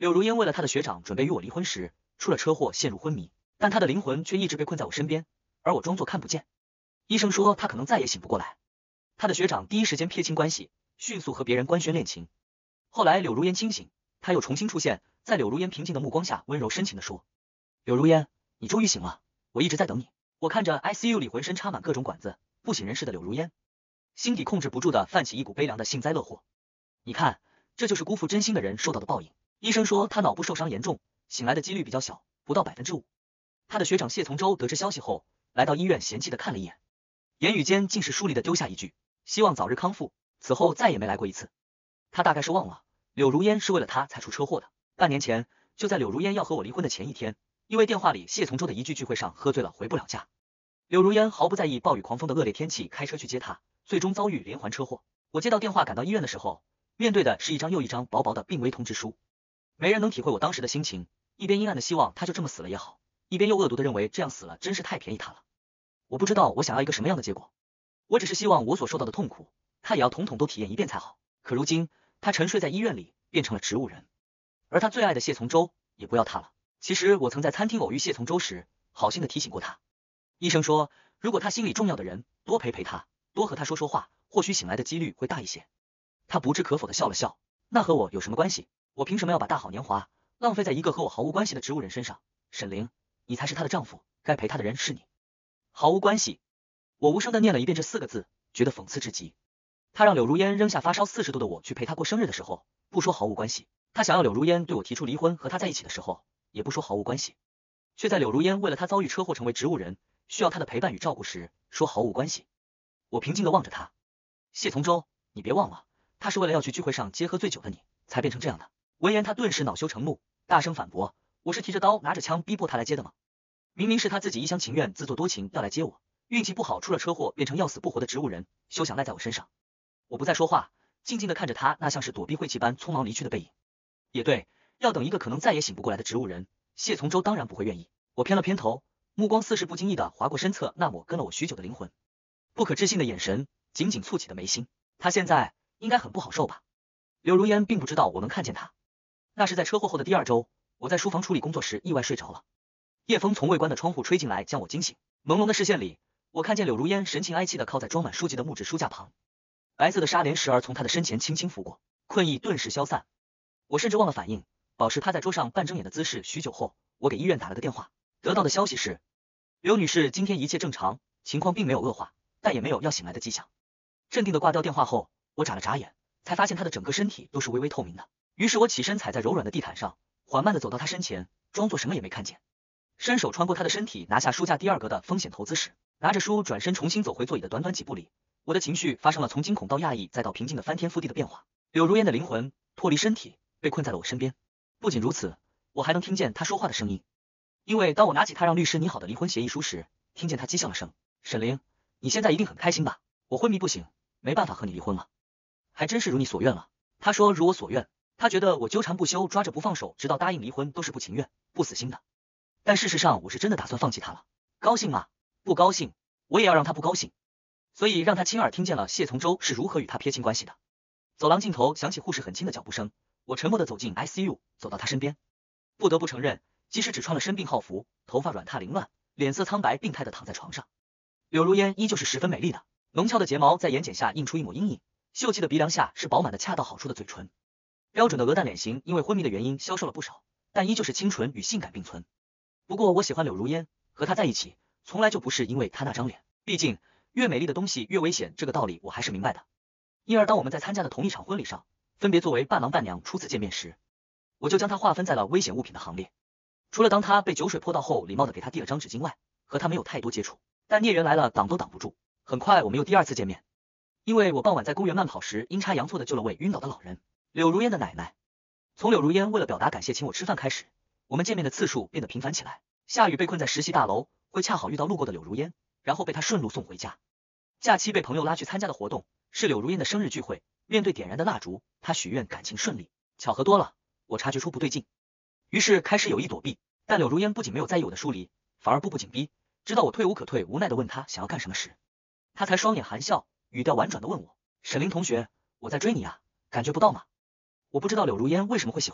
柳如烟为了她的学长准备与我离婚时，出了车祸陷入昏迷，但她的灵魂却一直被困在我身边，而我装作看不见。医生说她可能再也醒不过来。她的学长第一时间撇清关系，迅速和别人官宣恋情。后来柳如烟清醒，她又重新出现，在柳如烟平静的目光下，温柔深情地说：“柳如烟，你终于醒了，我一直在等你。”我看着 ICU 里浑身插满各种管子，不省人事的柳如烟，心底控制不住的泛起一股悲凉的幸灾乐祸。你看，这就是辜负真心的人受到的报应。医生说他脑部受伤严重，醒来的几率比较小，不到5%。他的学长谢从周得知消息后，来到医院嫌弃的看了一眼，言语间竟是疏离的丢下一句：“希望早日康复。”此后再也没来过一次。他大概是忘了，柳如烟是为了他才出车祸的。半年前，就在柳如烟要和我离婚的前一天，因为电话里谢从周的一句聚会上喝醉了回不了家，柳如烟毫不在意暴雨狂风的恶劣天气，开车去接他，最终遭遇连环车祸。我接到电话赶到医院的时候，面对的是一张又一张薄薄的病危通知书。没人能体会我当时的心情，一边阴暗的希望他就这么死了也好，一边又恶毒的认为这样死了真是太便宜他了。我不知道我想要一个什么样的结果，我只是希望我所受到的痛苦，他也要统统都体验一遍才好。可如今，他沉睡在医院里，变成了植物人，而他最爱的谢从周也不要他了。其实我曾在餐厅偶遇谢从周时，好心的提醒过他。医生说，如果他心里重要的人，多陪陪他，多和他说说话，或许醒来的几率会大一些。他不置可否的笑了笑，那和我有什么关系？我凭什么要把大好年华浪费在一个和我毫无关系的植物人身上？沈凌，你才是她的丈夫，该陪她的人是你。毫无关系。我无声的念了一遍这4个字，觉得讽刺至极。他让柳如烟扔下发烧40度的我去陪他过生日的时候，不说毫无关系；他想要柳如烟对我提出离婚和他在一起的时候，也不说毫无关系；却在柳如烟为了他遭遇车祸成为植物人，需要他的陪伴与照顾时，说毫无关系。我平静的望着他，谢从周，你别忘了，他是为了要去聚会上接喝醉酒的你，才变成这样的。闻言他顿时恼羞成怒，大声反驳，我是提着刀拿着枪逼迫他来接的吗？明明是他自己一厢情愿自作多情要来接我，运气不好出了车祸变成要死不活的植物人，休想赖在我身上。我不再说话，静静的看着他那像是躲避晦气般匆忙离去的背影。也对，要等一个可能再也醒不过来的植物人，谢从周当然不会愿意。我偏了偏头，目光似是不经意的划过身侧那抹跟了我许久的灵魂，不可置信的眼神紧紧蹙起的眉心，他现在应该很不好受吧？柳如烟并不知道我能看见他。那是在车祸后的第2周，我在书房处理工作时意外睡着了，夜风从未关的窗户吹进来，将我惊醒。朦胧的视线里，我看见柳如烟神情哀戚的靠在装满书籍的木质书架旁，白色的纱帘时而从她的身前轻轻拂过，困意顿时消散。我甚至忘了反应，保持趴在桌上半睁眼的姿势。许久后，我给医院打了个电话，得到的消息是，刘女士今天一切正常，情况并没有恶化，但也没有要醒来的迹象。镇定的挂掉电话后，我眨了眨眼，才发现她的整个身体都是微微透明的。于是我起身踩在柔软的地毯上，缓慢的走到她身前，装作什么也没看见，伸手穿过她的身体，拿下书架第2格的风险投资史，拿着书转身重新走回座椅的短短几步里，我的情绪发生了从惊恐到讶异再到平静的翻天覆地的变化。柳如烟的灵魂脱离身体，被困在了我身边。不仅如此，我还能听见她说话的声音，因为当我拿起她让律师拟好的离婚协议书时，听见她讥笑了声，沈凌，你现在一定很开心吧？我昏迷不醒，没办法和你离婚了。还真是如你所愿了。她说如我所愿，她觉得我纠缠不休，抓着不放手，直到答应离婚都是不情愿、不死心的。但事实上我是真的打算放弃她了。高兴吗？不高兴，我也要让她不高兴。所以让她亲耳听见了谢从周是如何与她撇清关系的。走廊尽头响起护士很轻的脚步声，我沉默地走进 ICU， 走到她身边。不得不承认，即使只穿了身病号服，头发软塌凌乱，脸色苍白病态地躺在床上，柳如烟依旧是十分美丽的。浓俏的睫毛在眼睑下映出一抹阴影，秀气的鼻梁下是饱满的恰到好处的嘴唇，标准的鹅蛋脸型因为昏迷的原因消瘦了不少，但依旧是清纯与性感并存。不过我喜欢柳如烟，和她在一起从来就不是因为她那张脸，毕竟越美丽的东西越危险，这个道理我还是明白的。因而当我们在参加的同一场婚礼上，分别作为伴郎伴娘初次见面时，我就将她划分在了危险物品的行列。除了当她被酒水泼到后礼貌地给她递了张纸巾外，和她没有太多接触。但孽缘来了，挡都挡不住。很快我们又第2次见面，因为我傍晚在公园慢跑时阴差阳错的救了位晕倒的老人，柳如烟的奶奶。从柳如烟为了表达感谢请我吃饭开始，我们见面的次数变得频繁起来。下雨被困在实习大楼，会恰好遇到路过的柳如烟，然后被她顺路送回家。假期被朋友拉去参加的活动是柳如烟的生日聚会，面对点燃的蜡烛，她许愿感情顺利。巧合多了，我察觉出不对劲，于是开始有意躲避。但柳如烟不仅没有在意我的疏离，反而步步紧逼，直到我退无可退，无奈的问她想要干什么时，她才双眼含笑，语调婉转的问我，沈凌同学，我在追你啊，感觉不到吗？我不知道柳如烟为什么会喜欢我，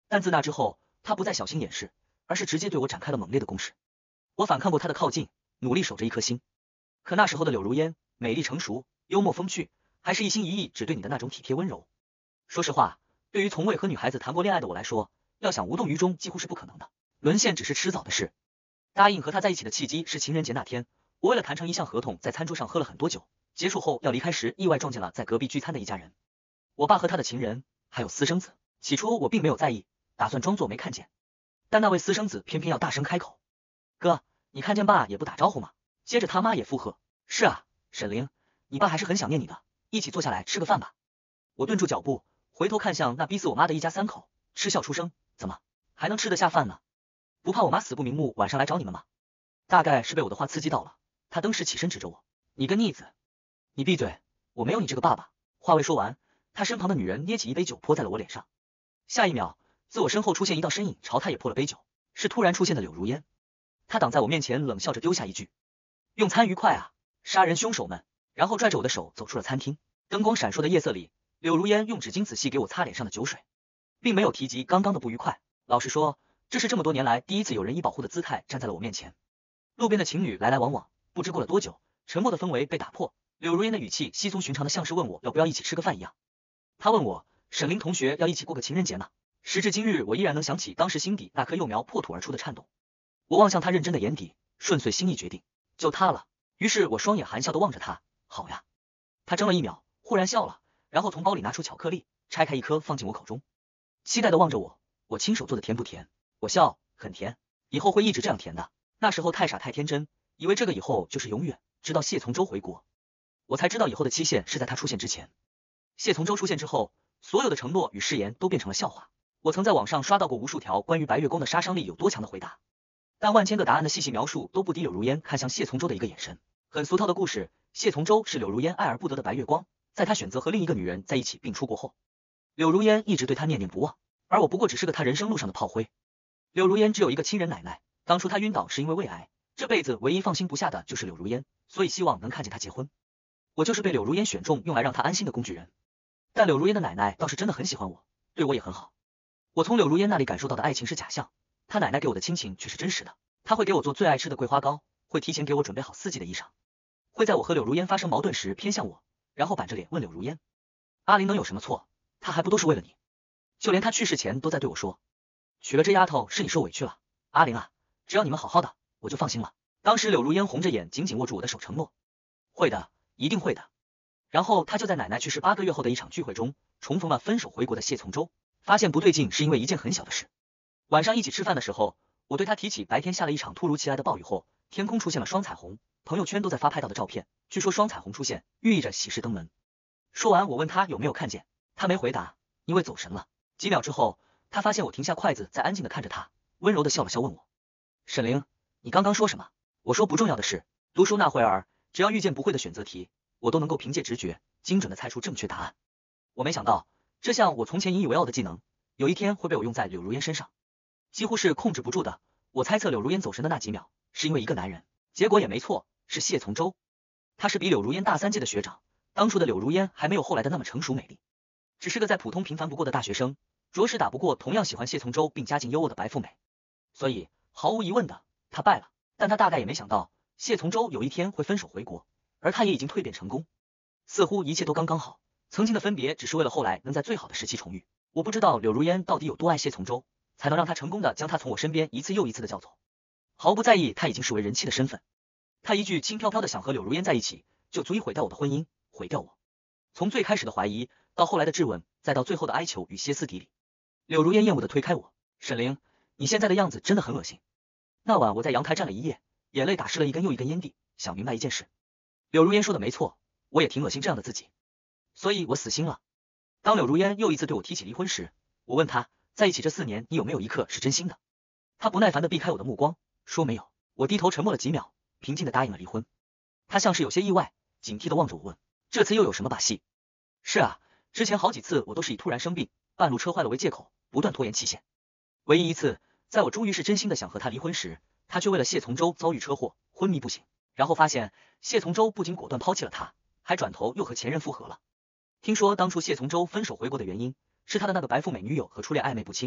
但自那之后，他不再小心掩饰，而是直接对我展开了猛烈的攻势。我反抗过他的靠近，努力守着一颗心。可那时候的柳如烟，美丽成熟，幽默风趣，还是一心一意只对你的那种体贴温柔。说实话，对于从未和女孩子谈过恋爱的我来说，要想无动于衷几乎是不可能的，沦陷只是迟早的事。答应和他在一起的契机是情人节那天，我为了谈成一项合同，在餐桌上喝了很多酒，结束后要离开时，意外撞见了在隔壁聚餐的一家人，我爸和他的情人，还有私生子。起初我并没有在意，打算装作没看见，但那位私生子偏偏要大声开口：“哥，你看见爸也不打招呼吗？”接着他妈也附和：“是啊，沈凌，你爸还是很想念你的，一起坐下来吃个饭吧。”我顿住脚步，回头看向那逼死我妈的一家三口，嗤笑出声：“怎么还能吃得下饭呢？不怕我妈死不瞑目晚上来找你们吗？”大概是被我的话刺激到了，他登时起身指着我：“你个逆子，你闭嘴，我没有你这个爸爸。”话未说完，他身旁的女人捏起一杯酒泼在了我脸上。下一秒，自我身后出现一道身影，朝他也泼了杯酒，是突然出现的柳如烟。他挡在我面前，冷笑着丢下一句：“用餐愉快啊，杀人凶手们。”然后拽着我的手走出了餐厅。灯光闪烁的夜色里，柳如烟用纸巾仔细给我擦脸上的酒水，并没有提及刚刚的不愉快。老实说，这是这么多年来第一次有人以保护的姿态站在了我面前。路边的情侣来来往往，不知过了多久，沉默的氛围被打破。柳如烟的语气稀松寻常的，像是问我要不要一起吃个饭一样。他问我，沈凌同学要一起过个情人节呢。时至今日，我依然能想起当时心底那颗幼苗破土而出的颤动。我望向他认真的眼底，顺遂心意决定，就他了。于是我双眼含笑的望着他，好呀。他怔了一秒，忽然笑了，然后从包里拿出巧克力，拆开一颗放进我口中，期待的望着我。我亲手做的甜不甜？我笑，很甜，以后会一直这样甜的。那时候太傻太天真，以为这个以后就是永远，直到谢从周回国，我才知道以后的期限是在他出现之前。谢从周出现之后，所有的承诺与誓言都变成了笑话。我曾在网上刷到过无数条关于白月光的杀伤力有多强的回答，但万千个答案的细细描述都不敌柳如烟看向谢从周的一个眼神。很俗套的故事，谢从周是柳如烟爱而不得的白月光，在他选择和另一个女人在一起并出国后，柳如烟一直对他念念不忘，而我不过只是个他人生路上的炮灰。柳如烟只有一个亲人奶奶，当初他晕倒是因为胃癌，这辈子唯一放心不下的就是柳如烟，所以希望能看见他结婚。我就是被柳如烟选中用来让他安心的工具人。但柳如烟的奶奶倒是真的很喜欢我，对我也很好。我从柳如烟那里感受到的爱情是假象，她奶奶给我的亲情却是真实的。她会给我做最爱吃的桂花糕，会提前给我准备好4季的衣裳，会在我和柳如烟发生矛盾时偏向我，然后板着脸问柳如烟：“阿林能有什么错？他还不都是为了你？”就连他去世前都在对我说：“娶了这丫头是你受委屈了，阿林啊，只要你们好好的，我就放心了。”当时柳如烟红着眼紧紧握住我的手，承诺：“会的，一定会的。”然后他就在奶奶去世8个月后的一场聚会中，重逢了分手回国的谢从周。发现不对劲是因为一件很小的事。晚上一起吃饭的时候，我对他提起白天下了一场突如其来的暴雨后，天空出现了双彩虹，朋友圈都在发拍到的照片，据说双彩虹出现寓意着喜事登门。说完我问他有没有看见，他没回答，因为走神了。几秒之后，他发现我停下筷子，在安静的看着他，温柔的笑了笑，问我：“沈凌，你刚刚说什么？”我说：“不重要的事，读书那会儿，只要遇见不会的选择题，我都能够凭借直觉精准的猜出正确答案。我没想到，这项我从前引以为傲的技能，有一天会被我用在柳如烟身上，几乎是控制不住的。我猜测柳如烟走神的那几秒，是因为一个男人，结果也没错，是谢从周。他是比柳如烟大3届的学长，当初的柳如烟还没有后来的那么成熟美丽，只是个再普通平凡不过的大学生，着实打不过同样喜欢谢从周并家境优渥的白富美。所以毫无疑问的，他败了。但他大概也没想到，谢从周有一天会分手回国，而他也已经蜕变成功，似乎一切都刚刚好。曾经的分别只是为了后来能在最好的时期重遇。我不知道柳如烟到底有多爱谢从周，才能让他成功的将他从我身边一次又一次的叫走，毫不在意他已经视为人妻的身份。他一句轻飘飘的想和柳如烟在一起，就足以毁掉我的婚姻，毁掉我。从最开始的怀疑，到后来的质问，再到最后的哀求与歇斯底里。柳如烟厌恶的推开我：“沈凌，你现在的样子真的很恶心。”那晚我在阳台站了一夜，眼泪打湿了一根又一根烟蒂，想明白一件事，柳如烟说的没错，我也挺恶心这样的自己，所以我死心了。当柳如烟又一次对我提起离婚时，我问她，在一起这4年，你有没有一刻是真心的？她不耐烦的避开我的目光，说没有。我低头沉默了几秒，平静的答应了离婚。她像是有些意外，警惕的望着我问，这次又有什么把戏？是啊，之前好几次我都是以突然生病、半路车坏了为借口，不断拖延期限。唯一一次，在我终于是真心的想和他离婚时，他却为了谢从周遭遇车祸，昏迷不醒，然后发现谢从周不仅果断抛弃了他，还转头又和前任复合了。听说当初谢从周分手回国的原因，是他的那个白富美女友和初恋暧昧不清，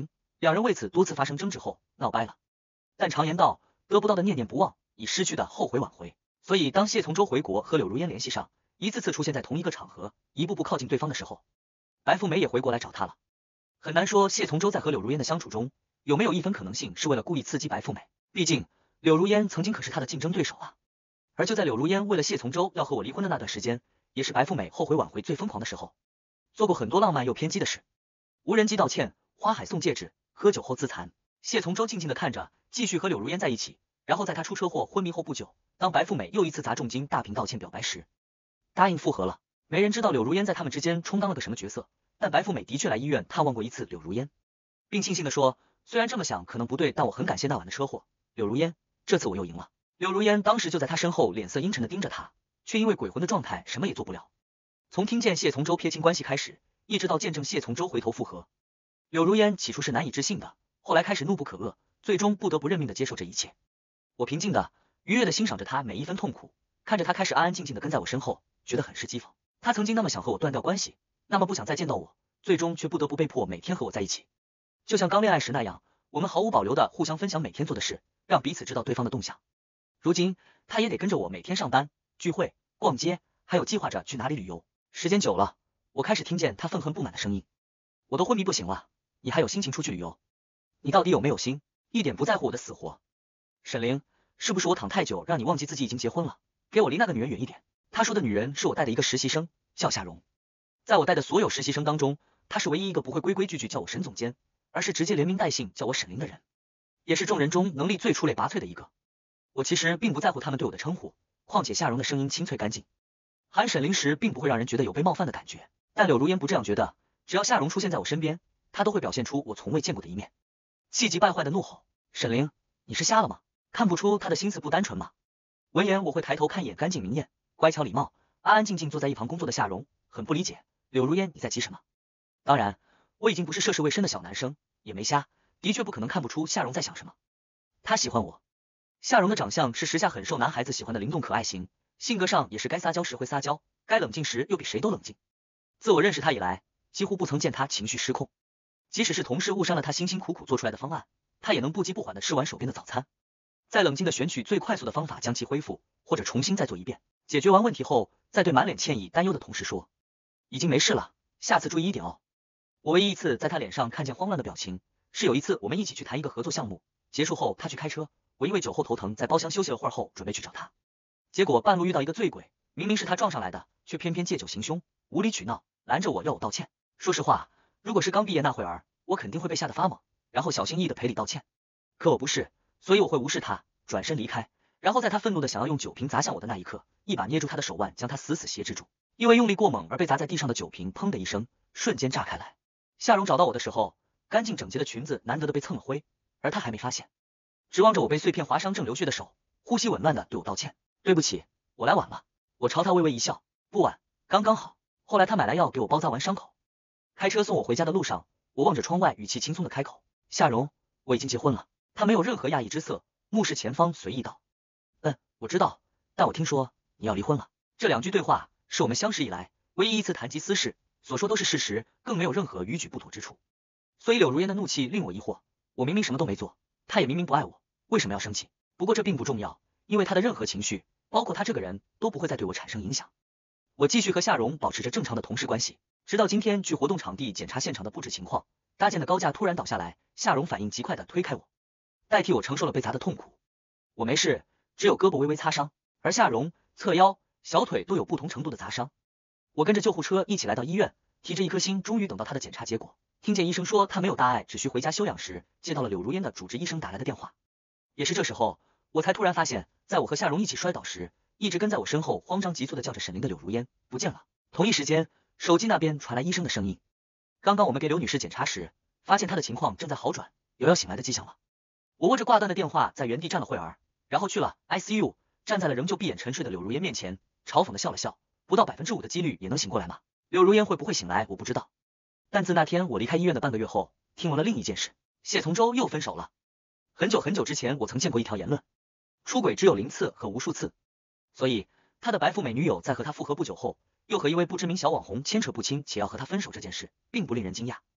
两人为此多次发生争执后闹掰了。但常言道，得不到的念念不忘，以失去的后悔挽回。所以当谢从周回国和柳如烟联系上，一次次出现在同一个场合，一步步靠近对方的时候，白富美也回国来找他了。很难说谢从周在和柳如烟的相处中，有没有一分可能性是为了故意刺激白富美，毕竟柳如烟曾经可是他的竞争对手啊。而就在柳如烟为了谢从周要和我离婚的那段时间，也是白富美后悔挽回最疯狂的时候，做过很多浪漫又偏激的事，无人机道歉，花海送戒指，喝酒后自残。谢从周静静的看着，继续和柳如烟在一起。然后在他出车祸昏迷后不久，当白富美又一次砸重金大屏道歉表白时，答应复合了。没人知道柳如烟在他们之间充当了个什么角色，但白富美的确来医院探望过一次柳如烟，并庆幸的说，虽然这么想可能不对，但我很感谢那晚的车祸，柳如烟，这次我又赢了。柳如烟当时就在他身后，脸色阴沉的盯着他，却因为鬼魂的状态什么也做不了。从听见谢从周撇清关系开始，一直到见证谢从周回头复合，柳如烟起初是难以置信的，后来开始怒不可遏，最终不得不认命的接受这一切。我平静的、愉悦的欣赏着他每一分痛苦，看着他开始安安静静的跟在我身后，觉得很是讥讽。他曾经那么想和我断掉关系，那么不想再见到我，最终却不得不被迫每天和我在一起。就像刚恋爱时那样，我们毫无保留的互相分享每天做的事，让彼此知道对方的动向。如今，他也得跟着我每天上班、聚会、逛街，还有计划着去哪里旅游。时间久了，我开始听见他愤恨不满的声音。我都昏迷不醒了，你还有心情出去旅游？你到底有没有心？一点不在乎我的死活。沈凌，是不是我躺太久让你忘记自己已经结婚了？给我离那个女人远一点。他说的女人是我带的一个实习生，叫夏蓉。在我带的所有实习生当中，他是唯一一个不会规规矩矩叫我沈总监，而是直接连名带姓叫我沈凌的人，也是众人中能力最出类拔萃的一个。我其实并不在乎他们对我的称呼，况且夏蓉的声音清脆干净，喊沈凌时并不会让人觉得有被冒犯的感觉。但柳如烟不这样觉得，只要夏蓉出现在我身边，她都会表现出我从未见过的一面，气急败坏的怒吼：沈凌，你是瞎了吗？看不出他的心思不单纯吗？闻言，我会抬头看一眼干净明艳、乖巧礼貌、安安静静坐在一旁工作的夏蓉，很不理解，柳如烟，你在急什么？当然，我已经不是涉世未深的小男生，也没瞎，的确不可能看不出夏蓉在想什么。他喜欢我。夏蓉的长相是时下很受男孩子喜欢的灵动可爱型，性格上也是该撒娇时会撒娇，该冷静时又比谁都冷静。自我认识他以来，几乎不曾见他情绪失控，即使是同事误伤了他辛辛苦苦做出来的方案，他也能不急不缓的吃完手边的早餐，再冷静的选取最快速的方法将其恢复，或者重新再做一遍。解决完问题后，再对满脸歉意担忧的同事说，已经没事了，下次注意一点哦。我唯一一次在他脸上看见慌乱的表情，是有一次我们一起去谈一个合作项目，结束后他去开车，我因为酒后头疼在包厢休息了会儿后准备去找他，结果半路遇到一个醉鬼，明明是他撞上来的，却偏偏借酒行凶，无理取闹，拦着我要我道歉。说实话，如果是刚毕业那会儿，我肯定会被吓得发懵，然后小心翼翼的赔礼道歉。可我不是，所以我会无视他，转身离开，然后在他愤怒的想要用酒瓶砸向我的那一刻，一把捏住他的手腕，将他死死挟制住。因为用力过猛而被砸在地上的酒瓶砰的一声，瞬间炸开来。夏蓉找到我的时候，干净整洁的裙子难得的被蹭了灰，而他还没发现，指望着我被碎片划伤正流血的手，呼吸紊乱的对我道歉，对不起，我来晚了。我朝他微微一笑，不晚，刚刚好。后来他买来药给我包扎完伤口，开车送我回家的路上，我望着窗外，语气轻松的开口，夏蓉，我已经结婚了。他没有任何讶异之色，目视前方，随意道，我知道，但我听说你要离婚了。这两句对话是我们相识以来唯一一次谈及私事，所说都是事实，更没有任何逾矩不妥之处。所以柳如烟的怒气令我疑惑，我明明什么都没做，他也明明不爱我，为什么要生气？不过这并不重要，因为他的任何情绪，包括他这个人，都不会再对我产生影响。我继续和夏蓉保持着正常的同事关系，直到今天去活动场地检查现场的布置情况，搭建的高架突然倒下来，夏蓉反应极快的推开我，代替我承受了被砸的痛苦。我没事，只有胳膊微微擦伤，而夏蓉侧腰、小腿都有不同程度的砸伤。我跟着救护车一起来到医院，提着一颗心，终于等到他的检查结果。听见医生说他没有大碍，只需回家休养时，接到了柳如烟的主治医生打来的电话。也是这时候，我才突然发现，在我和夏蓉一起摔倒时，一直跟在我身后慌张急促的叫着沈凌的柳如烟不见了。同一时间，手机那边传来医生的声音，刚刚我们给柳女士检查时，发现她的情况正在好转，有要醒来的迹象了。我握着挂断的电话，在原地站了会儿，然后去了 ICU， 站在了仍旧闭眼沉睡的柳如烟面前，嘲讽的笑了笑，不到5%的几率也能醒过来吗？柳如烟会不会醒来我不知道，但自那天我离开医院的半个月后，听闻了另一件事，谢从周又分手了。很久很久之前，我曾见过一条言论，出轨只有0次和无数次，所以他的白富美女友在和他复合不久后，又和一位不知名小网红牵扯不清，且要和他分手这件事，并不令人惊讶。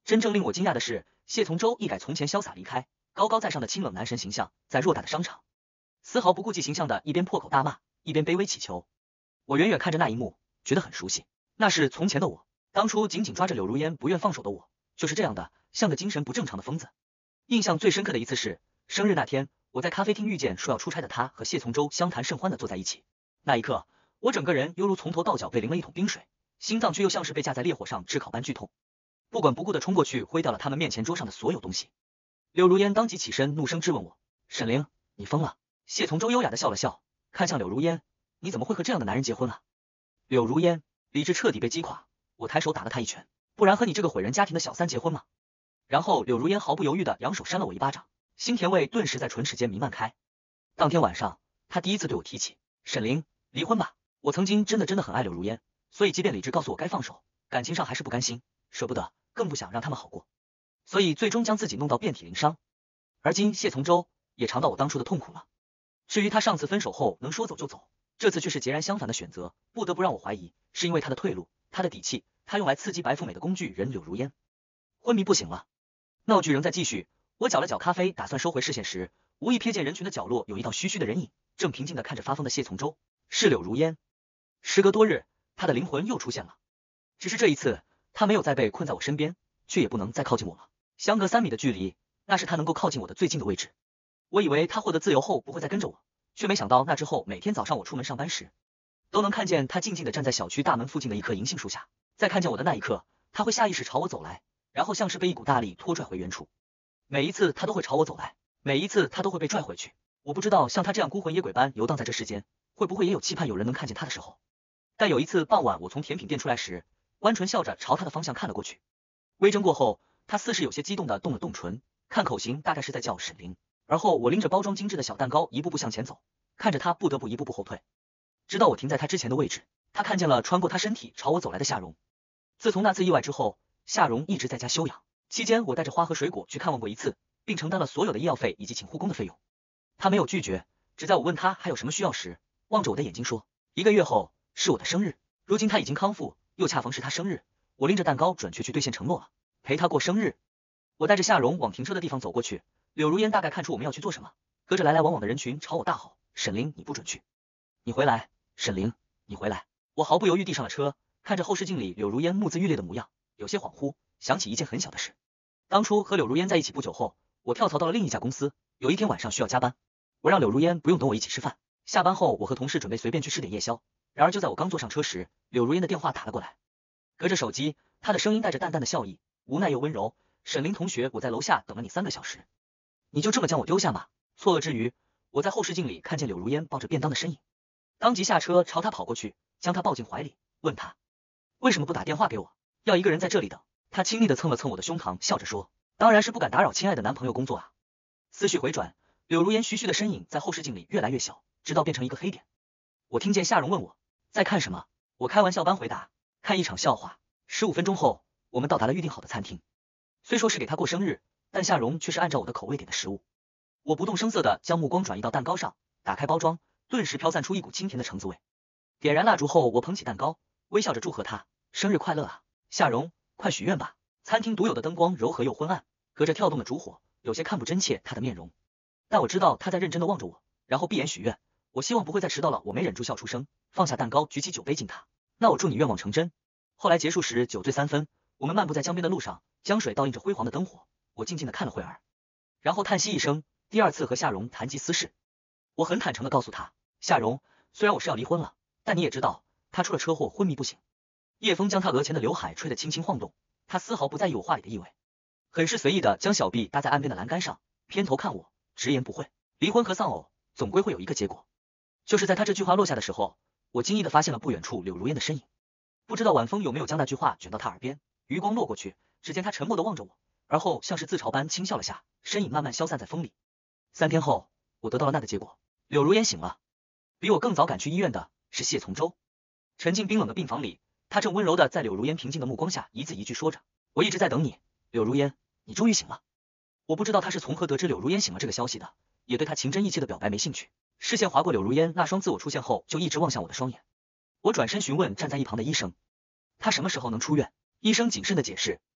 真正令我惊讶的是，谢从周一改从前潇洒离开、高高在上的清冷男神形象，在偌大的商场，丝毫不顾忌形象的一边破口大骂，一边卑微乞求。我远远看着那一幕，觉得很熟悉，那是从前的我，当初紧紧抓着柳如烟不愿放手的我，就是这样的，像个精神不正常的疯子。印象最深刻的一次是生日那天，我在咖啡厅遇见说要出差的他和谢从周相谈甚欢的坐在一起，那一刻，我整个人犹如从头到脚被淋了一桶冰水，心脏却又像是被架在烈火上炙烤般剧痛，不管不顾的冲过去挥掉了他们面前桌上的所有东西。柳如烟当即起身，怒声质问我：沈凌，你疯了？谢从周优雅的笑了笑，看向柳如烟，你怎么会和这样的男人结婚啊？柳如烟，理智彻底被击垮，我抬手打了他一拳，不然和你这个毁人家庭的小三结婚吗？然后柳如烟毫不犹豫的扬手扇了我一巴掌，腥甜味顿时在唇齿间弥漫开。当天晚上，他第一次对我提起，沈凌，离婚吧。我曾经真的很爱柳如烟，所以即便理智告诉我该放手，感情上还是不甘心，舍不得，更不想让他们好过，所以最终将自己弄到遍体鳞伤。而今谢从周也尝到我当初的痛苦了。至于他上次分手后能说走就走，这次却是截然相反的选择，不得不让我怀疑，是因为他的退路，他的底气，他用来刺激白富美的工具人柳如烟。昏迷不醒了，闹剧仍在继续。我搅了搅咖啡，打算收回视线时，无意瞥见人群的角落有一道虚虚的人影，正平静地看着发疯的谢从周，是柳如烟。时隔多日，他的灵魂又出现了，只是这一次，他没有再被困在我身边，却也不能再靠近我了。相隔3米的距离，那是他能够靠近我的最近的位置。我以为他获得自由后不会再跟着我，却没想到那之后每天早上我出门上班时，都能看见他静静地站在小区大门附近的一棵银杏树下。在看见我的那一刻，他会下意识朝我走来，然后像是被一股大力拖拽回原处。每一次他都会朝我走来，每一次他都会被拽回去。我不知道像他这样孤魂野鬼般游荡在这世间，会不会也有期盼有人能看见他的时候。但有一次傍晚，我从甜品店出来时，弯唇笑着朝他的方向看了过去。微怔过后，他似是有些激动地动了动唇，看口型大概是在叫沈凌。而后我拎着包装精致的小蛋糕一步步向前走，看着他不得不一步步后退，直到我停在他之前的位置。他看见了穿过他身体朝我走来的夏蓉。自从那次意外之后，夏蓉一直在家休养，期间我带着花和水果去看望过一次，并承担了所有的医药费以及请护工的费用。他没有拒绝，只在我问他还有什么需要时，望着我的眼睛说：1个月后是我的生日。如今他已经康复，又恰逢是他生日，我拎着蛋糕准确去兑现承诺了，陪他过生日。我带着夏蓉往停车的地方走过去，柳如烟大概看出我们要去做什么，隔着来来往往的人群朝我大吼：沈凌，你不准去！你回来，沈凌，你回来！我毫不犹豫地上了车，看着后视镜里柳如烟目眦欲裂的模样，有些恍惚，想起一件很小的事。当初和柳如烟在一起不久后，我跳槽到了另一家公司，有一天晚上需要加班，我让柳如烟不用等我一起吃饭，下班后我和同事准备随便去吃点夜宵。然而就在我刚坐上车时，柳如烟的电话打了过来。隔着手机，她的声音带着淡淡的笑意，无奈又温柔：沈凌同学，我在楼下等了你3个小时，你就这么将我丢下吗？错愕之余，我在后视镜里看见柳如烟抱着便当的身影，当即下车朝她跑过去，将她抱进怀里，问她为什么不打电话给我，要一个人在这里等。她亲昵地蹭了蹭我的胸膛，笑着说：当然是不敢打扰亲爱的男朋友工作啊。思绪回转，柳如烟徐徐的身影在后视镜里越来越小，直到变成一个黑点。我听见夏蓉问我在看什么，我开玩笑般回答：看一场笑话。15分钟后，我们到达了预定好的餐厅。虽说是给她过生日，但夏蓉却是按照我的口味点的食物。我不动声色地将目光转移到蛋糕上，打开包装，顿时飘散出一股清甜的橙子味。点燃蜡烛后，我捧起蛋糕，微笑着祝贺她生日快乐啊，夏蓉，快许愿吧。餐厅独有的灯光柔和又昏暗，隔着跳动的烛火，有些看不真切她的面容。但我知道她在认真地望着我，然后闭眼许愿。我希望不会再迟到了，我没忍住笑出声，放下蛋糕，举起酒杯敬她。那我祝你愿望成真。后来结束时酒醉3分，我们漫步在江边的路上，江水倒映着辉煌的灯火，我静静地看了会儿，然后叹息一声，第2次和夏蓉谈及私事。我很坦诚地告诉她，夏蓉，虽然我是要离婚了，但你也知道，他出了车祸昏迷不醒。夜风将他额前的刘海吹得轻轻晃动，他丝毫不在意我话里的意味，很是随意地将小臂搭在岸边的栏杆上，偏头看我，直言不讳。离婚和丧偶总归会有一个结果。就是在他这句话落下的时候，我惊异地发现了不远处柳如烟的身影。不知道晚风有没有将那句话卷到他耳边，余光落过去，只见他沉默地望着我，而后像是自嘲般轻笑了下，身影慢慢消散在风里。3天后，我得到了那个结果，柳如烟醒了。比我更早赶去医院的是谢从周。沉静冰冷的病房里，他正温柔地在柳如烟平静的目光下一字一句说着：我一直在等你，柳如烟，你终于醒了。我不知道他是从何得知柳如烟醒了这个消息的，也对他情真意切的表白没兴趣，视线划过柳如烟那双自我出现后就一直望向我的双眼。我转身询问站在一旁的医生，他什么时候能出院？医生谨慎的解释，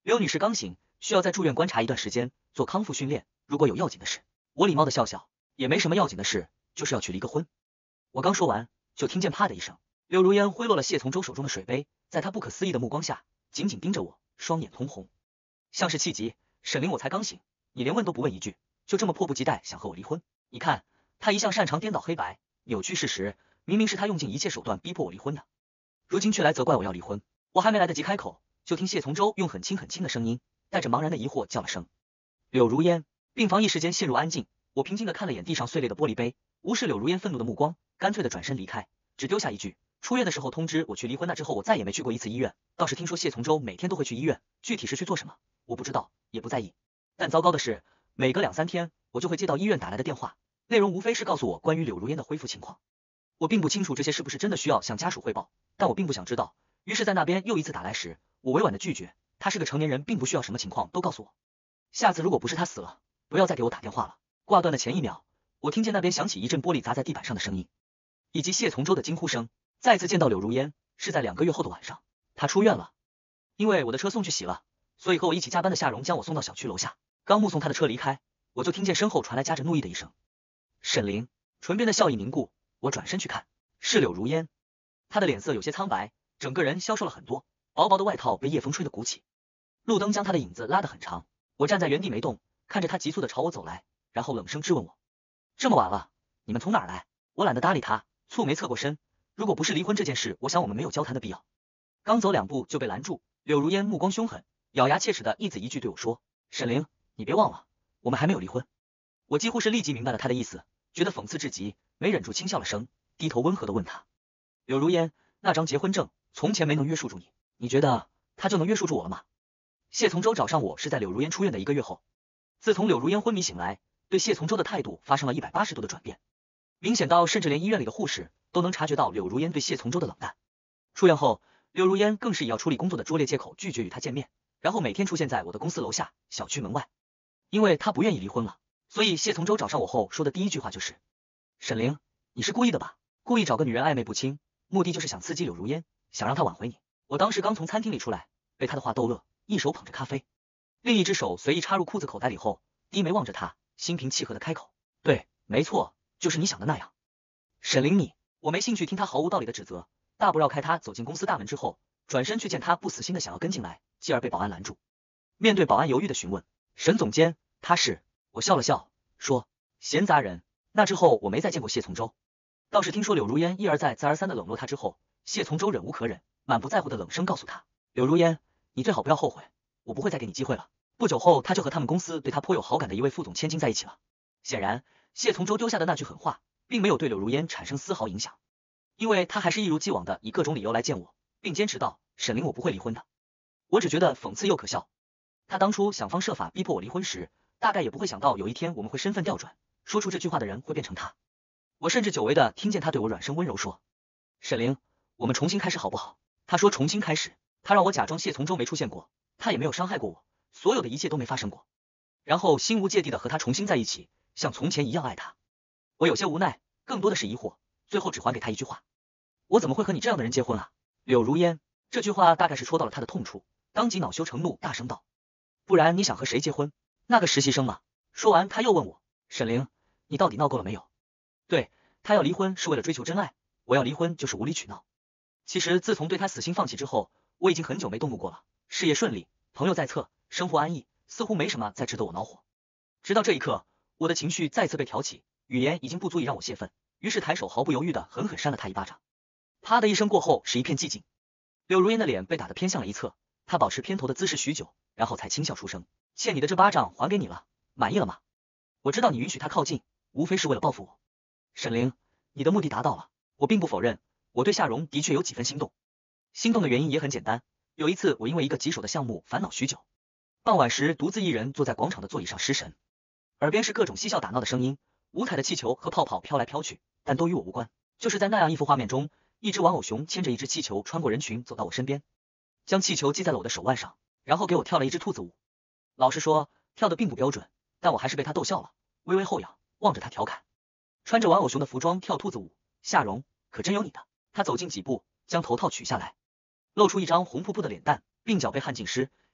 刘女士刚醒，需要在住院观察一段时间，做康复训练。如果有要紧的事，我礼貌的笑笑，也没什么要紧的事，就是要去离个婚。我刚说完，就听见啪的一声，柳如烟挥落了谢从周手中的水杯，在他不可思议的目光下，紧紧盯着我，双眼通红，像是气急。沈凌，我才刚醒，你连问都不问一句，就这么迫不及待想和我离婚？你看，他一向擅长颠倒黑白，扭曲事实，明明是他用尽一切手段逼迫我离婚的，如今却来责怪我要离婚。我还没来得及开口，就听谢从周用很轻很轻的声音，带着茫然的疑惑叫了声柳如烟。病房一时间陷入安静，我平静地看了眼地上碎裂的玻璃杯，无视柳如烟愤怒的目光，干脆的转身离开，只丢下一句：出院的时候通知我去离婚。那之后我再也没去过一次医院，倒是听说谢从周每天都会去医院，具体是去做什么我不知道，也不在意。但糟糕的是，每隔2-3天我就会接到医院打来的电话，内容无非是告诉我关于柳如烟的恢复情况。我并不清楚这些是不是真的需要向家属汇报，但我并不想知道。于是在那边又一次打来时，我委婉的拒绝，他是个成年人，并不需要什么情况都告诉我。下次如果不是他死了，不要再给我打电话了。挂断的前一秒，我听见那边响起一阵玻璃砸在地板上的声音，以及谢从周的惊呼声。再次见到柳如烟是在2个月后的晚上，她出院了。因为我的车送去洗了，所以和我一起加班的夏蓉将我送到小区楼下。刚目送他的车离开，我就听见身后传来夹着怒意的一声沈凌。唇边的笑意凝固，我转身去看，是柳如烟。她的脸色有些苍白，整个人消瘦了很多，薄薄的外套被夜风吹得鼓起，路灯将她的影子拉得很长。我站在原地没动，看着她急促的朝我走来，然后冷声质问我：这么晚了，你们从哪儿来？我懒得搭理她，蹙眉侧过身。如果不是离婚这件事，我想我们没有交谈的必要。刚走2步就被拦住，柳如烟目光凶狠，咬牙切齿的一字一句对我说：沈凌，你别忘了，我们还没有离婚。我几乎是立即明白了他的意思，觉得讽刺至极，没忍住轻笑了声，低头温和的问他：柳如烟，那张结婚证从前没能约束住你，你觉得他就能约束住我了吗？谢从周找上我是在柳如烟出院的1个月后。自从柳如烟昏迷醒来，对谢从周的态度发生了180度的转变，明显到甚至连医院里的护士都能察觉到柳如烟对谢从周的冷淡。出院后，柳如烟更是以要处理工作的拙劣借口拒绝与他见面，然后每天出现在我的公司楼下、小区门外。因为他不愿意离婚了，所以谢从周找上我后说的第一句话就是：沈凌，你是故意的吧？故意找个女人暧昧不清，目的就是想刺激柳如烟，想让她挽回你。我当时刚从餐厅里出来，被他的话逗乐，一手捧着咖啡，另一只手随意插入裤子口袋里后，低眉望着他，心平气和的开口：对，没错，就是你想的那样。沈凌你，我没兴趣听他毫无道理的指责，大步绕开他走进公司大门之后，转身去见他不死心的想要跟进来，继而被保安拦住。面对保安犹豫的询问，沈总监，他是……我笑了笑，说：闲杂人。那之后我没再见过谢从周，倒是听说柳如烟一而再再而三的冷落他之后，谢从周忍无可忍，满不在乎的冷声告诉他：柳如烟，你最好不要后悔，我不会再给你机会了。不久后，他就和他们公司对他颇有好感的一位副总千金在一起了。显然，谢从周丢下的那句狠话，并没有对柳如烟产生丝毫影响，因为他还是一如既往的以各种理由来见我，并坚持道：沈凌，我不会离婚的。我只觉得讽刺又可笑。他当初想方设法逼迫我离婚时，大概也不会想到有一天我们会身份调转，说出这句话的人会变成他。我甚至久违的听见他对我软声温柔说：沈凌，我们重新开始好不好？他说重新开始，他让我假装谢从周没出现过，他也没有伤害过我，所有的一切都没发生过，然后心无芥蒂的和他重新在一起，像从前一样爱他。我有些无奈，更多的是疑惑，最后只还给他一句话：我怎么会和你这样的人结婚啊？柳如烟，这句话大概是戳到了他的痛处，当即恼羞成怒，大声道：不然你想和谁结婚？那个实习生吗？说完他又问我：沈凌，你到底闹够了没有？对，他要离婚是为了追求真爱，我要离婚就是无理取闹。其实自从对他死心放弃之后，我已经很久没动怒过了，事业顺利，朋友在侧，生活安逸，似乎没什么再值得我恼火。直到这一刻，我的情绪再次被挑起，语言已经不足以让我泄愤，于是抬手毫不犹豫的狠狠扇了他一巴掌。啪的一声过后是一片寂静，柳如烟的脸被打得偏向了一侧，她保持偏头的姿势许久，然后才轻笑出声：欠你的这巴掌还给你了，满意了吗？我知道你允许他靠近，无非是为了报复我。沈凌，你的目的达到了。我并不否认，我对夏蓉的确有几分心动。心动的原因也很简单，有一次我因为一个棘手的项目烦恼许久，傍晚时独自一人坐在广场的座椅上失神，耳边是各种嬉笑打闹的声音，舞台的气球和泡泡飘来飘去，但都与我无关。就是在那样一幅画面中，一只玩偶熊牵着一只气球穿过人群走到我身边，将气球系在了我的手腕上，然后给我跳了一支兔子舞。老实说，跳得并不标准，但我还是被他逗笑了，微微后仰，望着他调侃：穿着玩偶熊的服装跳兔子舞，夏蓉，可真有你的。他走近几步，将头套取下来，露出一张红扑扑的脸蛋，鬓角被汗浸湿，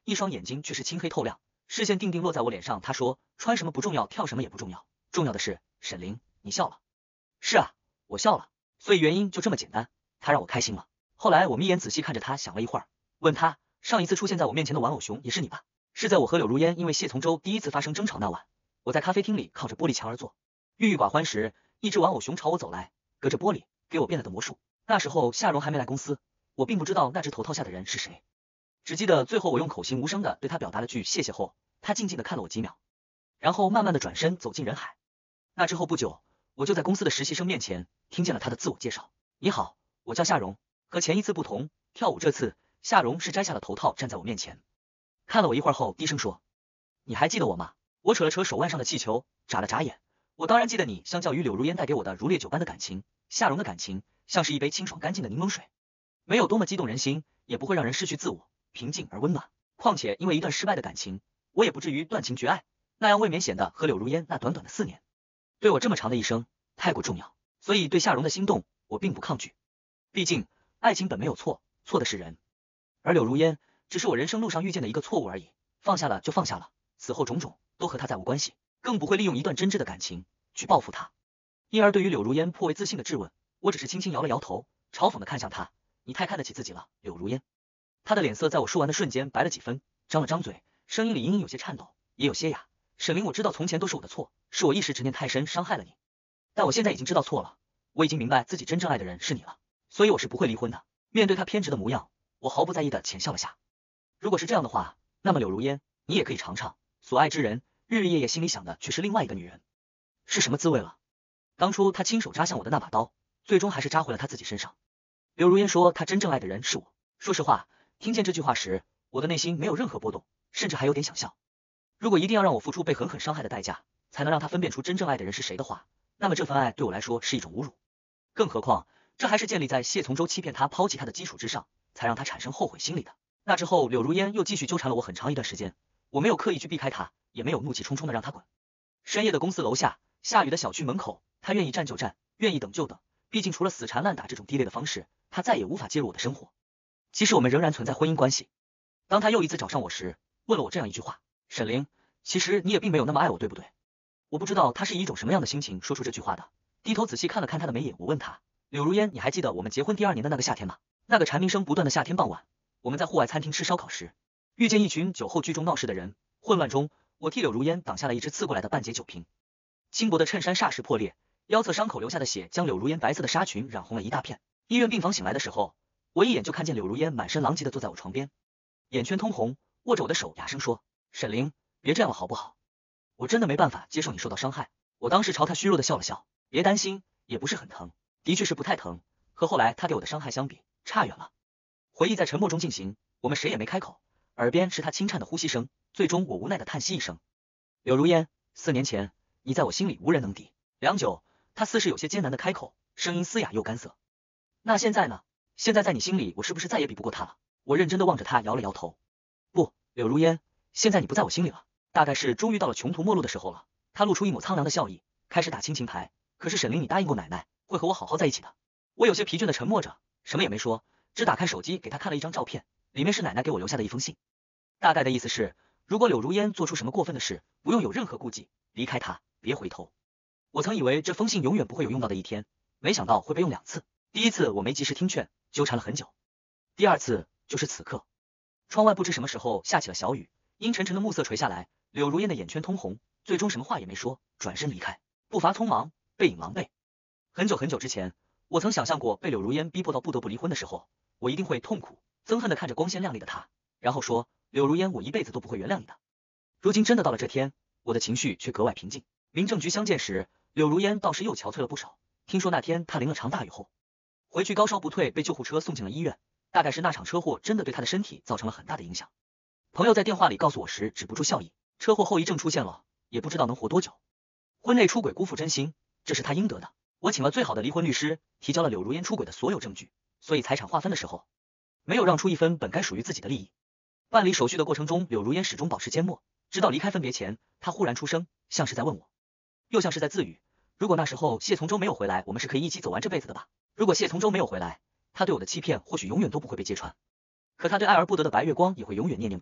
一双眼睛却是青黑透亮，视线定定落在我脸上。他说，穿什么不重要，跳什么也不重要，重要的是，沈凌，你笑了。是啊，我笑了，所以原因就这么简单，他让我开心了。后来我眯眼仔细看着他，想了一会儿，问他，上一次出现在我面前的玩偶熊也是你吧？是在我和柳如烟因为谢从周第一次发生争吵那晚，我在咖啡厅里靠着玻璃墙而坐，郁郁寡欢时，一只玩偶熊朝我走来，隔着玻璃给我变了的魔术。那时候夏蓉还没来公司，我并不知道那只头套下的人是谁，只记得最后我用口型无声的对他表达了句谢谢后，他静静的看了我几秒，然后慢慢的转身走进人海。那之后不久，我就在公司的实习生面前听见了他的自我介绍。你好，我叫夏蓉，和前一次不同，跳舞这次夏蓉是摘下了头套站在我面前，看了我一会儿后低声说，你还记得我吗？我扯了扯手腕上的气球，眨了眨眼，我当然记得你。相较于柳如烟带给我的如烈酒般的感情，夏蓉的感情像是一杯清爽干净的柠檬水，没有多么激动人心，也不会让人失去自我，平静而温暖。况且因为一段失败的感情，我也不至于断情绝爱，那样未免显得和柳如烟那短短的4年，对我这么长的一生太过重要。所以对夏蓉的心动我并不抗拒，毕竟爱情本没有错，错的是人，而柳如烟只是我人生路上遇见的一个错误而已，放下了就放下了，此后种种都和他再无关系，更不会利用一段真挚的感情去报复他。因而对于柳如烟颇为自信的质问，我只是轻轻摇了摇头，嘲讽的看向他，你太看得起自己了，柳如烟。他的脸色在我说完的瞬间白了几分，张了张嘴，声音里隐隐有些颤抖，也有些哑。沈凌，我知道从前都是我的错，是我一时执念太深，伤害了你，但我现在已经知道错了，我已经明白自己真正爱的人是你了，所以我是不会离婚的。面对他偏执的模样，我毫不在意的浅笑了下。如果是这样的话，那么柳如烟，你也可以尝尝所爱之人日日夜夜心里想的却是另外一个女人是什么滋味了。当初他亲手扎向我的那把刀，最终还是扎回了他自己身上。柳如烟说他真正爱的人是我。说实话，听见这句话时，我的内心没有任何波动，甚至还有点想笑。如果一定要让我付出被狠狠伤害的代价，才能让他分辨出真正爱的人是谁的话，那么这份爱对我来说是一种侮辱。更何况，这还是建立在谢从周欺骗他抛弃他的基础之上，才让他产生后悔心理的。那之后，柳如烟又继续纠缠了我很长一段时间，我没有刻意去避开他，也没有怒气冲冲的让他滚。深夜的公司楼下，下雨的小区门口，他愿意站就站，愿意等就等，毕竟除了死缠烂打这种低劣的方式，他再也无法介入我的生活。即使我们仍然存在婚姻关系。当他又一次找上我时，问了我这样一句话，沈凌，其实你也并没有那么爱我，对不对？我不知道他是以一种什么样的心情说出这句话的，低头仔细看了看他的眉眼，我问他，柳如烟，你还记得我们结婚第2年的那个夏天吗？那个蝉鸣声不断的夏天傍晚，我们在户外餐厅吃烧烤时，遇见一群酒后聚众闹事的人，混乱中，我替柳如烟挡下了一只刺过来的半截酒瓶，轻薄的衬衫霎时破裂，腰侧伤口流下的血将柳如烟白色的纱裙染红了一大片。医院病房醒来的时候，我一眼就看见柳如烟满身狼藉的坐在我床边，眼圈通红，握着我的手哑声说，沈凌，别这样了好不好？我真的没办法接受你受到伤害。我当时朝他虚弱的笑了笑，别担心，也不是很疼，的确是不太疼，和后来他给我的伤害相比，差远了。回忆在沉默中进行，我们谁也没开口，耳边是他轻颤的呼吸声，最终我无奈的叹息一声。柳如烟，4年前，你在我心里无人能敌。良久，他似是有些艰难的开口，声音嘶哑又干涩。那现在呢？现在在你心里，我是不是再也比不过他了？我认真的望着他，摇了摇头。不，柳如烟，现在你不在我心里了。大概是终于到了穷途末路的时候了。他露出一抹苍凉的笑意，开始打亲情牌。可是沈凌，你答应过奶奶，会和我好好在一起的。我有些疲倦的沉默着，什么也没说，只打开手机给他看了一张照片，里面是奶奶给我留下的一封信。大概的意思是，如果柳如烟做出什么过分的事，不用有任何顾忌，离开他，别回头。我曾以为这封信永远不会有用到的一天，没想到会被用2次。第一次我没及时听劝，纠缠了很久。第2次就是此刻。窗外不知什么时候下起了小雨，阴沉沉的暮色垂下来，柳如烟的眼圈通红，最终什么话也没说，转身离开，步伐匆忙，背影狼狈。很久很久之前，我曾想象过被柳如烟逼迫到不得不离婚的时候，我一定会痛苦憎恨的看着光鲜亮丽的她，然后说，柳如烟，我一辈子都不会原谅你的。如今真的到了这天，我的情绪却格外平静。民政局相见时，柳如烟倒是又憔悴了不少，听说那天她淋了场大雨后，回去高烧不退，被救护车送进了医院，大概是那场车祸真的对她的身体造成了很大的影响。朋友在电话里告诉我时止不住笑意，车祸后遗症出现了，也不知道能活多久。婚内出轨辜负真心，这是他应得的。我请了最好的离婚律师，提交了柳如烟出轨的所有证据，所以财产划分的时候，没有让出一分本该属于自己的利益。办理手续的过程中，柳如烟始终保持缄默，直到离开分别前，她忽然出声，像是在问我，又像是在自语，如果那时候谢从周没有回来，我们是可以一起走完这辈子的吧？如果谢从周没有回来，他对我的欺骗或许永远都不会被揭穿，可他对爱而不得的白月光也会永远念念不忘。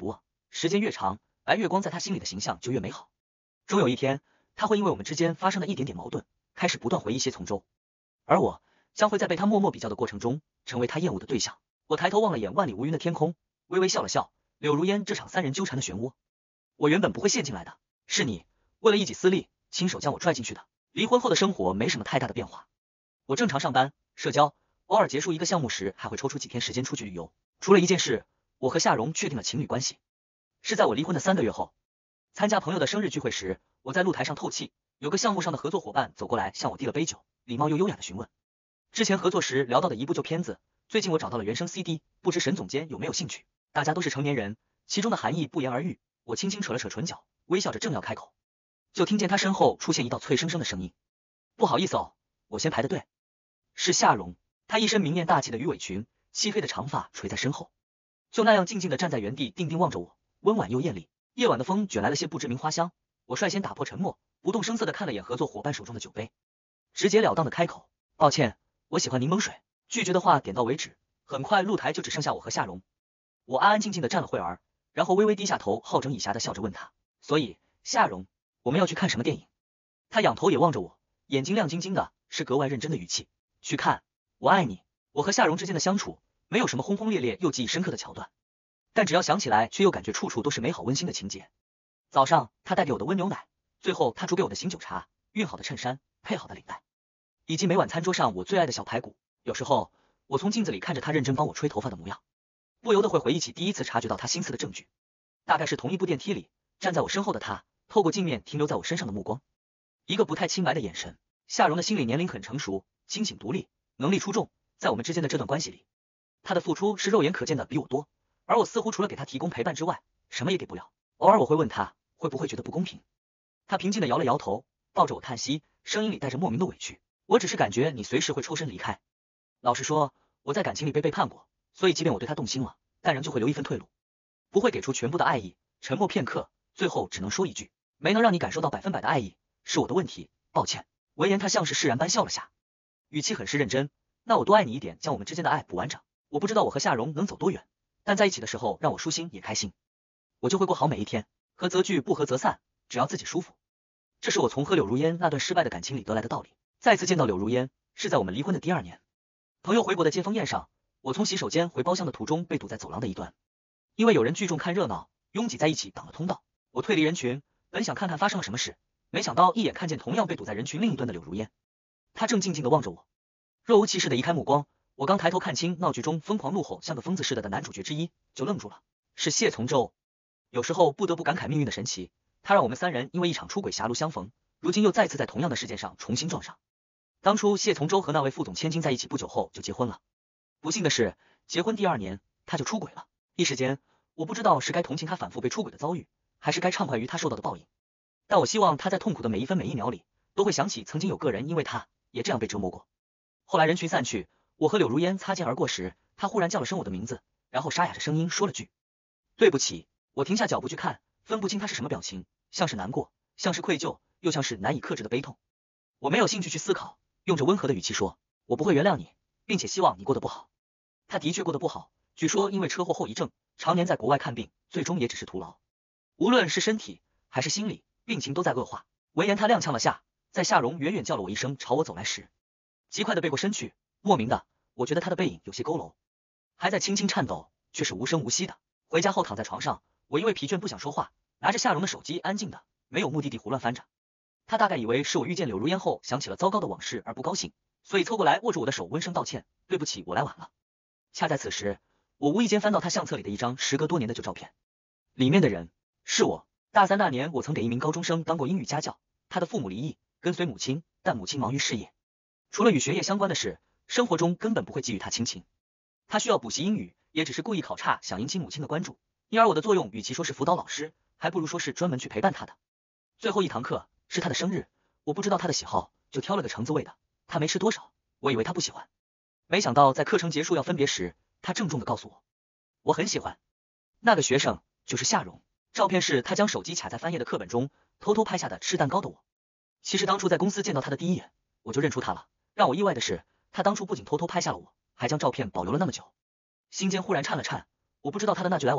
时间越长，白月光在他心里的形象就越美好。终有一天，他会因为我们之间发生的一点点矛盾，开始不断回忆谢从周，而我将会在被他默默比较的过程中，成为他厌恶的对象。我抬头望了眼万里无云的天空，微微笑了笑。柳如烟这场三人纠缠的漩涡，我原本不会陷进来的，是你为了一己私利，亲手将我拽进去的。离婚后的生活没什么太大的变化，我正常上班、社交，偶尔结束一个项目时，还会抽出几天时间出去旅游。除了一件事，我和夏蓉确定了情侣关系，是在我离婚的3个月后。参加朋友的生日聚会时，我在露台上透气，有个项目上的合作伙伴走过来向我递了杯酒，礼貌又优雅的询问之前合作时聊到的一部旧片子，最近我找到了原声 CD， 不知沈总监有没有兴趣？大家都是成年人，其中的含义不言而喻。我轻轻扯了扯唇角，微笑着正要开口，就听见他身后出现一道脆生生的声音：“不好意思哦，我先排的队。”是夏蓉，她一身明艳大气的鱼尾裙，漆黑的长发垂在身后，就那样静静的站在原地，定定望着我，温婉又艳丽。夜晚的风卷来了些不知名花香，我率先打破沉默，不动声色的看了眼合作伙伴手中的酒杯，直截了当的开口：“抱歉，我喜欢柠檬水。”拒绝的话点到为止。很快露台就只剩下我和夏蓉，我安安静静的站了会儿，然后微微低下头，好整以暇的笑着问他：“所以，夏蓉，我们要去看什么电影？”他仰头也望着我，眼睛亮晶晶的，是格外认真的语气。去看《我爱你》。我和夏蓉之间的相处，没有什么轰轰烈烈又记忆深刻的桥段，但只要想起来，却又感觉处处都是美好温馨的情节。早上他带给我的温牛奶，最后他煮给我的醒酒茶，熨好的衬衫，配好的领带，以及每晚餐桌上我最爱的小排骨。有时候，我从镜子里看着他认真帮我吹头发的模样，不由得会回忆起第一次察觉到他心思的证据。大概是同一部电梯里，站在我身后的他，透过镜面停留在我身上的目光，一个不太清白的眼神。夏蓉的心理年龄很成熟，清醒独立，能力出众，在我们之间的这段关系里，他的付出是肉眼可见的比我多，而我似乎除了给他提供陪伴之外，什么也给不了。偶尔我会问他，会不会觉得不公平？他平静的摇了摇头，抱着我叹息，声音里带着莫名的委屈：“我只是感觉你随时会抽身离开。老实说，我在感情里被背叛过，所以即便我对他动心了，但仍旧会留一份退路，不会给出全部的爱意。”沉默片刻，最后只能说一句：“没能让你感受到100%的爱意，是我的问题，抱歉。”闻言他像是释然般笑了下，语气很是认真：“那我多爱你一点，将我们之间的爱补完整。我不知道我和夏蓉能走多远，但在一起的时候让我舒心也开心，我就会过好每一天，合则聚，不合则散，只要自己舒服。”这是我从和柳如烟那段失败的感情里得来的道理。再次见到柳如烟，是在我们离婚的第2年。朋友回国的接风宴上，我从洗手间回包厢的途中被堵在走廊的一端，因为有人聚众看热闹，拥挤在一起挡了通道。我退离人群，本想看看发生了什么事，没想到一眼看见同样被堵在人群另一端的柳如烟，她正静静地望着我，若无其事的移开目光。我刚抬头看清闹剧中疯狂怒吼像个疯子似的男主角之一，就愣住了，是谢从周。有时候不得不感慨命运的神奇，他让我们3人因为一场出轨狭路相逢，如今又再次在同样的事件上重新撞上。当初谢从周和那位副总千金在一起不久后就结婚了，不幸的是，结婚第2年他就出轨了。一时间，我不知道是该同情他反复被出轨的遭遇，还是该畅快于他受到的报应。但我希望他在痛苦的每一分每一秒里，都会想起曾经有个人因为他也这样被折磨过。后来人群散去，我和柳如烟擦肩而过时，他忽然叫了声我的名字，然后沙哑着声音说了句：“对不起。”我停下脚步去看，分不清他是什么表情，像是难过，像是愧疚，又像是难以克制的悲痛。我没有兴趣去思考，用着温和的语气说：“我不会原谅你，并且希望你过得不好。”他的确过得不好，据说因为车祸后遗症，常年在国外看病，最终也只是徒劳。无论是身体还是心理，病情都在恶化。闻言他踉跄了下，在夏蓉远远叫了我一声朝我走来时，极快的背过身去。莫名的，我觉得他的背影有些佝偻，还在轻轻颤抖，却是无声无息的。回家后躺在床上，我因为疲倦不想说话，拿着夏蓉的手机安静的没有目的地胡乱翻着。他大概以为是我遇见柳如烟后想起了糟糕的往事而不高兴，所以凑过来握住我的手，温声道歉：“对不起，我来晚了。”恰在此时，我无意间翻到他相册里的一张时隔多年的旧照片，里面的人是我。大3那年，我曾给一名高中生当过英语家教，他的父母离异，跟随母亲，但母亲忙于事业，除了与学业相关的事，生活中根本不会给予他亲情。他需要补习英语，也只是故意考差，想引起母亲的关注，因而我的作用与其说是辅导老师，还不如说是专门去陪伴他的。最后一堂课是他的生日，我不知道他的喜好，就挑了个橙子味的，他没吃多少，我以为他不喜欢，没想到在课程结束要分别时，他郑重地告诉我，我很喜欢。那个学生就是夏蓉，照片是他将手机卡在翻页的课本中，偷偷拍下的吃蛋糕的我。其实当初在公司见到他的第一眼，我就认出他了。让我意外的是，他当初不仅偷偷拍下了我，还将照片保留了那么久。心间忽然颤了颤，我不知道他的那句来晚了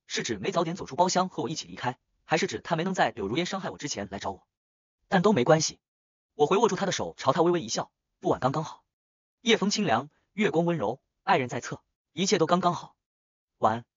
是指没早点走出包厢和我一起离开，还是指他没能在柳如烟伤害我之前来找我？但都没关系。我回握住他的手，朝他微微一笑，不晚刚刚好。夜风清凉，月光温柔，爱人在侧，一切都刚刚好。晚安。